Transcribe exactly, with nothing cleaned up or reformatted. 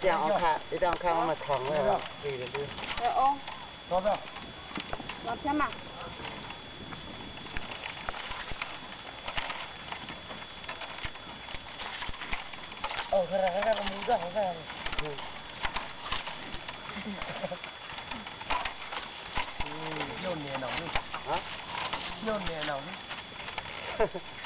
这样我看，一定要看我们扛了，对对对。 哎哦。 多少？ 两千嘛。 哦，看看看看木头，看看。嗯。嗯，又黏了，啊？又黏了。